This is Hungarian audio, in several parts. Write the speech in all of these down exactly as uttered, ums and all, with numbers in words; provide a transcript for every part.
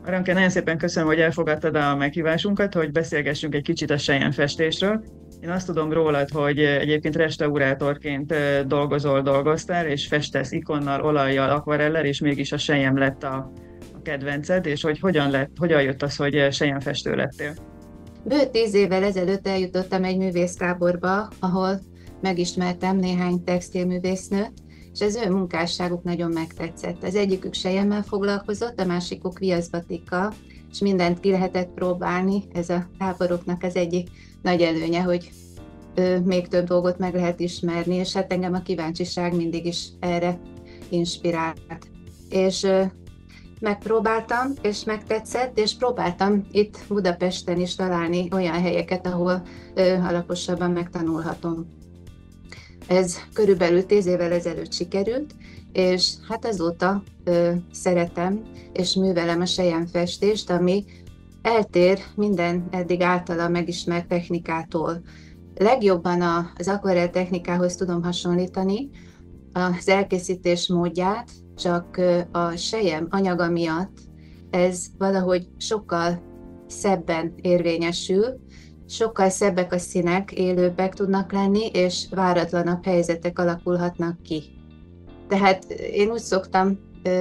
Aranke, nagyon szépen köszönöm, hogy elfogadtad a meghívásunkat, hogy beszélgessünk egy kicsit a selyemfestésről. Én azt tudom rólad, hogy egyébként restaurátorként dolgozol, dolgoztál, és festesz ikonnal, olajjal, akvarellel, és mégis a selyem lett a, a kedvenced, és hogy hogyan lett, hogyan jött az, hogy selyemfestő lettél? Bő tíz évvel ezelőtt eljutottam egy művésztáborba, ahol megismertem néhány textilművésznőt, és az ő munkásságuk nagyon megtetszett. Az egyikük selyemmel foglalkozott, a másikuk viaszbatikkal, és mindent ki lehetett próbálni. Ez a táboroknak az egyik nagy előnye, hogy ö, még több dolgot meg lehet ismerni, és hát engem a kíváncsiság mindig is erre inspirált. És ö, megpróbáltam, és megtetszett, és próbáltam itt Budapesten is találni olyan helyeket, ahol ö, alaposabban megtanulhatom. Ez körülbelül tíz évvel ezelőtt sikerült, és hát azóta ö, szeretem és művelem a selyemfestést, ami eltér minden eddig általam megismert technikától. Legjobban az akvarell technikához tudom hasonlítani az elkészítés módját, csak a selyem anyaga miatt ez valahogy sokkal szebben érvényesül, sokkal szebbek a színek, élőbbek tudnak lenni, és váratlanabb helyzetek alakulhatnak ki. Tehát én úgy szoktam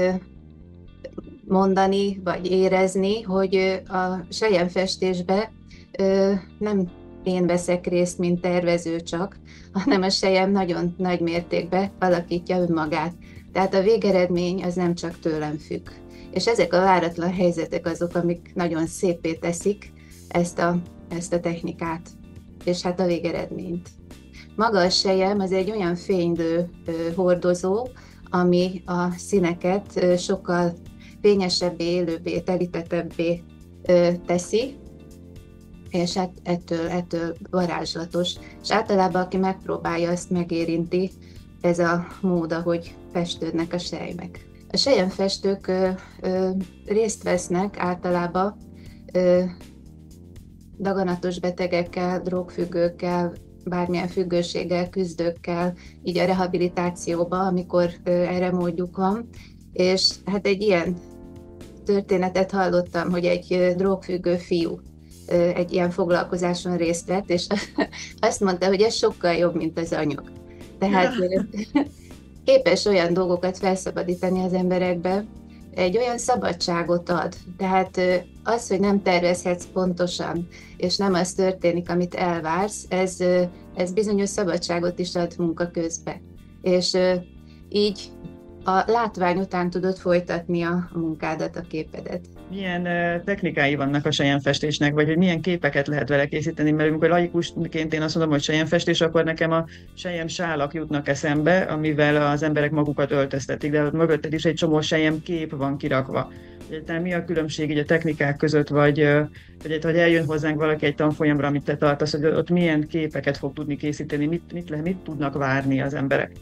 mondani, vagy érezni, hogy a selyemfestésbe nem én veszek részt, mint tervező csak, hanem a selyem nagyon nagy mértékben alakítja önmagát. Tehát a végeredmény az nem csak tőlem függ. És ezek a váratlan helyzetek azok, amik nagyon szépé teszik ezt a, ezt a technikát, és hát a végeredményt. Maga a selyem az egy olyan fénylő hordozó, ami a színeket sokkal fényesebbé, élőbbé, telítettebbé teszi, és hát ettől, ettől varázslatos. És általában, aki megpróbálja, azt megérinti ez a mód, ahogy festődnek a selymek. A selyemfestők ö, ö, részt vesznek általában ö, daganatos betegekkel, drogfüggőkkel, bármilyen függőséggel, küzdőkkel, így a rehabilitációba, amikor ö, erre módjuk van. És hát egy ilyen történetet hallottam, hogy egy ö, drogfüggő fiú ö, egy ilyen foglalkozáson részt vett, és azt mondta, hogy ez sokkal jobb, mint az anyag. Tehát képes olyan dolgokat felszabadítani az emberekbe, egy olyan szabadságot ad. Tehát az, hogy nem tervezhetsz pontosan, és nem az történik, amit elvársz, ez, ez bizonyos szabadságot is ad munka közben. És így a látvány után tudod folytatni a munkádat, a képedet. Milyen uh, technikái vannak a selyemfestésnek, vagy hogy milyen képeket lehet vele készíteni? Mert amikor laikusként én azt mondom, hogy selyemfestés, akkor nekem a selyem sálak jutnak eszembe, amivel az emberek magukat öltöztetik, de ott mögötted is egy csomó selyem kép van kirakva. Tehát mi a különbség így a technikák között, vagy, vagy hogy eljön hozzánk valaki egy tanfolyamra, amit te tartasz, hogy ott milyen képeket fog tudni készíteni, mit, mit, mit tudnak várni az emberek?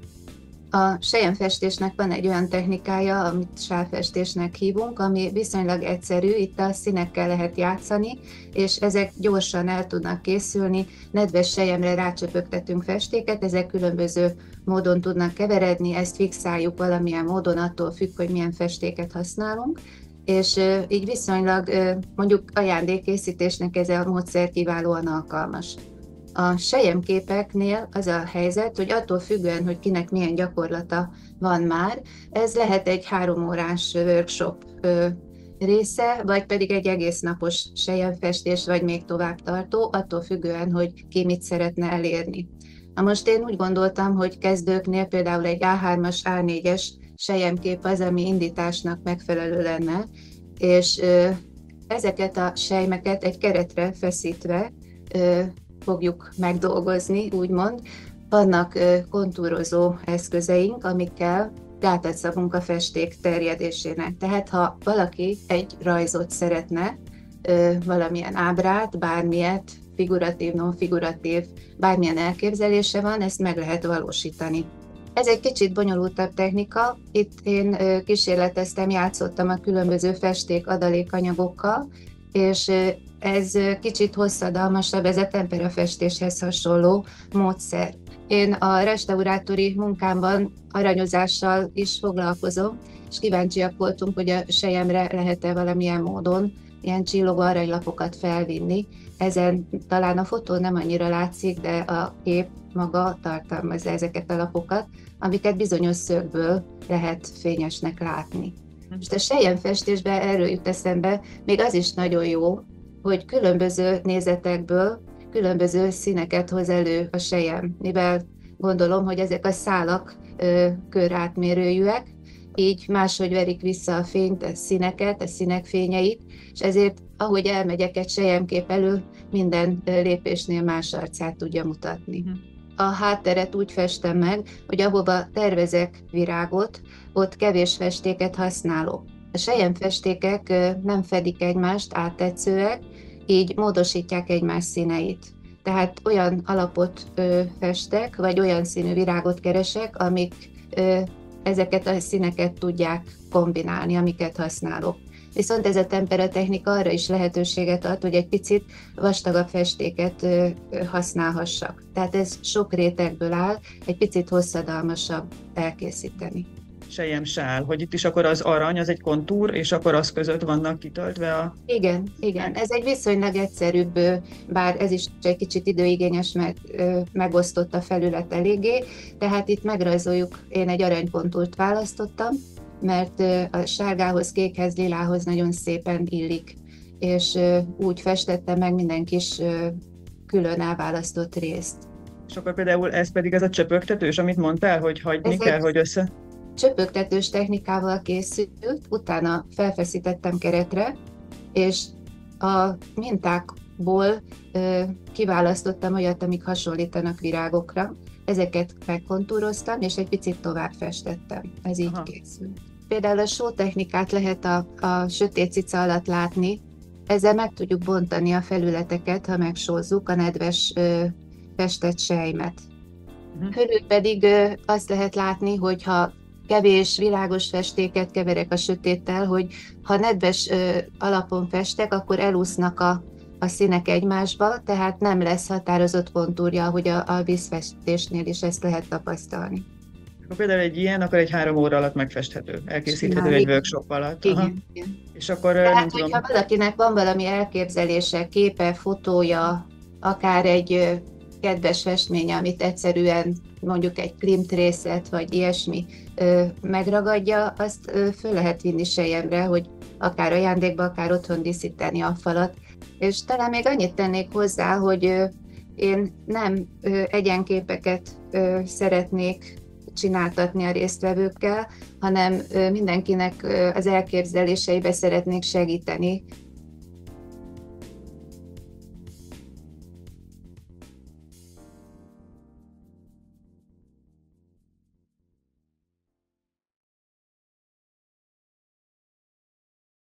A selyemfestésnek van egy olyan technikája, amit sálfestésnek hívunk, ami viszonylag egyszerű, itt a színekkel lehet játszani, és ezek gyorsan el tudnak készülni. Nedves selyemre rácsöpögtetünk festéket, ezek különböző módon tudnak keveredni, ezt fixáljuk valamilyen módon, attól függ, hogy milyen festéket használunk, és így viszonylag mondjuk ajándékkészítésnek ez a módszer kiválóan alkalmas. A selyemképeknél az a helyzet, hogy attól függően, hogy kinek milyen gyakorlata van már, ez lehet egy három órás workshop része, vagy pedig egy egész napos selyemfestés, vagy még tovább tartó, attól függően, hogy ki mit szeretne elérni. Na most én úgy gondoltam, hogy kezdőknél például egy á hármas, á négyes selyemkép az, ami indításnak megfelelő lenne, és ezeket a selyemeket egy keretre feszítve fogjuk megdolgozni, úgymond. Vannak kontúrozó eszközeink, amikkel gátat szabunk a festék terjedésének. Tehát ha valaki egy rajzot szeretne, valamilyen ábrát, bármilyet, figuratív, non-figuratív, bármilyen elképzelése van, ezt meg lehet valósítani. Ez egy kicsit bonyolultabb technika. Itt én kísérleteztem, játszottam a különböző festék adalékanyagokkal, és ez kicsit hosszadalmasabb, ez a temperafestéshez hasonló módszer. Én a restaurátori munkámban aranyozással is foglalkozom, és kíváncsiak voltunk, hogy a selyemre lehet-e valamilyen módon ilyen csillogó aranylapokat felvinni. Ezen talán a fotó nem annyira látszik, de a kép maga tartalmazza ezeket a lapokat, amiket bizonyos szögből lehet fényesnek látni. Most a selyemfestésben erről jut eszembe, még az is nagyon jó, hogy különböző nézetekből különböző színeket hoz elő a selyem, mivel gondolom, hogy ezek a szálak ö, körátmérőjűek, így máshogy verik vissza a fényt, a színeket, a színek fényeit, és ezért, ahogy elmegyek egy selyemkép elől, minden lépésnél más arcát tudja mutatni. A hátteret úgy festem meg, hogy ahova tervezek virágot, ott kevés festéket használok. A selyemfestékek nem fedik egymást, áttetszőek, így módosítják egymás színeit. Tehát olyan alapot ö, festek, vagy olyan színű virágot keresek, amik ö, ezeket a színeket tudják kombinálni, amiket használok. Viszont ez a temperatechnika arra is lehetőséget ad, hogy egy picit vastagabb festéket ö, ö, használhassak. Tehát ez sok rétegből áll, egy picit hosszadalmasabb elkészíteni. Selyemsál, hogy itt is akkor az arany, az egy kontúr, és akkor az között vannak kitöltve a... Igen, igen. Ez egy viszonylag egyszerűbb, bár ez is egy kicsit időigényes, mert megosztott a felület eléggé, tehát itt megrajzoljuk, én egy aranykontúrt választottam, mert a sárgához, kékhez, lilához nagyon szépen illik, és úgy festettem meg minden kis külön elválasztott részt. És akkor például ez pedig az a csöpögtetős, amit mondtál, hogy hagyni ez kell, hogy össze... Csöpögtetős technikával készült, utána felfeszítettem keretre, és a mintákból ö, kiválasztottam olyat, amik hasonlítanak virágokra. Ezeket megkontúroztam, és egy picit tovább festettem. Ez így Aha. készült. Például a só technikát lehet a, a sötét cica alatt látni. Ezzel meg tudjuk bontani a felületeket, ha megsózzuk a nedves ö, festett selymet. Uh-huh. Körül pedig ö, azt lehet látni, hogyha kevés világos festéket keverek a sötéttel, hogy ha nedves ö, alapon festek, akkor elúsznak a, a színek egymásba, tehát nem lesz határozott kontúrja, hogy a, a vízfestésnél is ezt lehet tapasztalni. Ha például egy ilyen, akkor egy három óra alatt megfesthető, elkészíthető egy workshop alatt. Igen, igen. És akkor tehát, nem tudom... hogyha valakinek van valami elképzelése, képe, fotója, akár egy kedves festménye, amit egyszerűen mondjuk egy klimtrészet, vagy ilyesmi ö, megragadja, azt ö, föl lehet vinni selyemre, hogy akár ajándékba, akár otthon díszíteni a falat. És talán még annyit tennék hozzá, hogy ö, én nem ö, egyenképeket ö, szeretnék csináltatni a résztvevőkkel, hanem ö, mindenkinek ö, az elképzeléseibe szeretnék segíteni,